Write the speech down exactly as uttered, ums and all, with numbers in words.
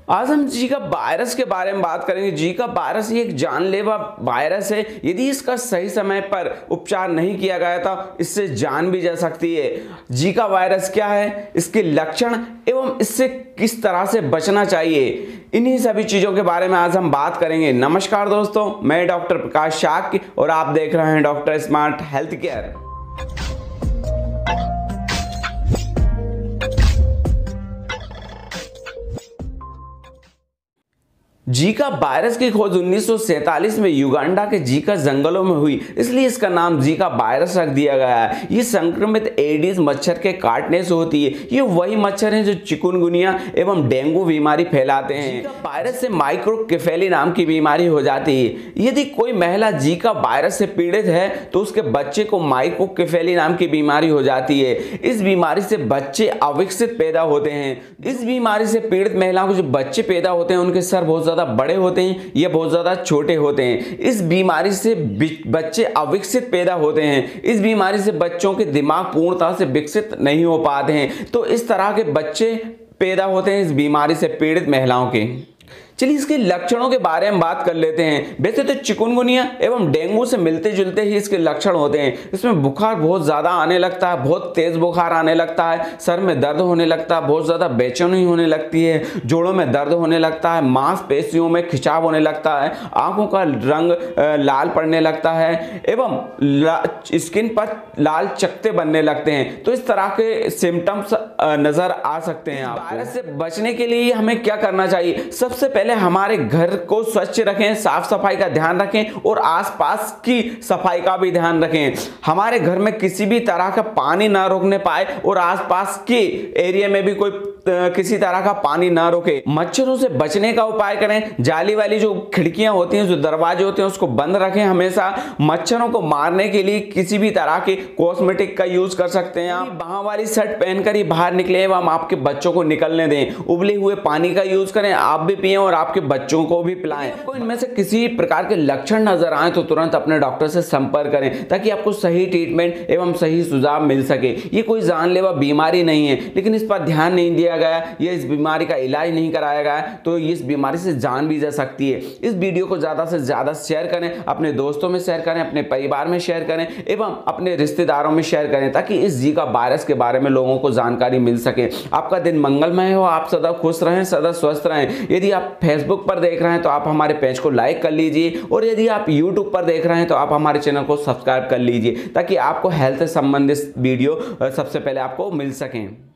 आज हम Zika virus के बारे में बात करेंगे। जीका वायरस ये एक जानलेवा वायरस है। यदि इसका सही समय पर उपचार नहीं किया गया तो इससे जान भी जा सकती है। जीका वायरस क्या है, इसके लक्षण एवं इससे किस तरह से बचना चाहिए, इन्हीं सभी चीज़ों के बारे में आज हम बात करेंगे। नमस्कार दोस्तों, मैं डॉक्टर प्रकाश शाक्य और आप देख रहे हैं doctor smart health care. Zika virus की खोज उन्नीस सौ सैंतालीस में युगांडा के जीका जंगलों में हुई, इसलिए इसका नाम जीका वायरस रख दिया गया है। ये संक्रमित एडिस मच्छर के काटने से होती है। ये वही मच्छर हैं जो चिकुनगुनिया एवं डेंगू बीमारी फैलाते हैं। जीका वायरस से माइक्रोकेफेली नाम की बीमारी हो जाती है। यदि कोई महिला जीका वायरस से पीड़ित है तो उसके बच्चे को माइक्रोकेफेली नाम की बीमारी हो जाती है। इस बीमारी से बच्चे अविकसित पैदा होते हैं। इस बीमारी से पीड़ित महिलाओं के जो बच्चे पैदा होते हैं उनके सर बहुत ज्यादा बड़े होते हैं, ये बहुत ज्यादा छोटे होते हैं। इस बीमारी से बच्चे अविकसित पैदा होते हैं। इस बीमारी से बच्चों के दिमाग पूर्णतः से विकसित नहीं हो पाते हैं। तो इस तरह के बच्चे पैदा होते हैं इस बीमारी से पीड़ित महिलाओं के। चलिए इसके लक्षणों के बारे में बात कर लेते हैं। वैसे तो चिकुनगुनिया एवं डेंगू से मिलते जुलते ही इसके लक्षण होते हैं। इसमें बुखार बहुत ज़्यादा आने लगता है, बहुत तेज़ बुखार आने लगता है, सर में दर्द होने लगता है, बहुत ज़्यादा बेचैनी होने लगती है, जोड़ों में दर्द होने लगता है, मांसपेशियों में खिंचाव होने लगता है, आंखों का रंग लाल पड़ने लगता है एवं स्किन पर लाल चकत्ते बनने लगते हैं। तो इस तरह के सिम्टम्स नज़र आ सकते हैं। वायरस से बचने के लिए हमें क्या करना चाहिए? सबसे पहले हमारे घर को स्वच्छ रखें, साफ सफाई का ध्यान रखें और आसपास की सफाई का भी ध्यान रखें। हमारे घर में किसी भी तरह का पानी ना रोकने पाए और आसपास के एरिया में भी कोई किसी तरह का पानी ना रोके। मच्छरों से बचने का उपाय करें। जाली वाली जो खिड़कियां होती हैं, जो दरवाजे होते हैं, उसको बंद रखें हमेशा। मच्छरों को मारने के लिए किसी भी तरह के कॉस्मेटिक का यूज कर सकते हैं। आप बाह वाली शर्ट पहनकर ही बाहर निकले एवं आपके बच्चों को निकलने दें। उबले हुए पानी का यूज करें, आप भी पिएं और आपके बच्चों को भी पिलाएं। आपको इनमें से किसी प्रकार के लक्षण नजर आए तो तुरंत अपने डॉक्टर से संपर्क करें ताकि आपको सही ट्रीटमेंट एवं सही सुझाव मिल सके। ये कोई जानलेवा बीमारी नहीं है, लेकिन इस पर ध्यान नहीं दिया गया, ये इस बीमारी का इलाज नहीं कराया गया तो इस बीमारी से जान भी जा सकती है। इस वीडियो को ज्यादा से ज्यादा शेयर करें, अपने दोस्तों में शेयर करें, अपने परिवार में शेयर करें एवं अपने रिश्तेदारों में शेयर करें ताकि इस जीका वायरस के बारे में लोगों को जानकारी मिल सके। आपका दिन मंगलमय हो, आप सदा खुश रहें, सदा स्वस्थ रहें। यदि आप फेसबुक पर देख रहे हैं तो आप हमारे पेज को लाइक कर लीजिए और यदि आप यूट्यूब पर देख रहे हैं तो आप हमारे चैनल को सब्सक्राइब कर लीजिए ताकि आपको हेल्थ से संबंधित वीडियो सबसे पहले आपको मिल सकें।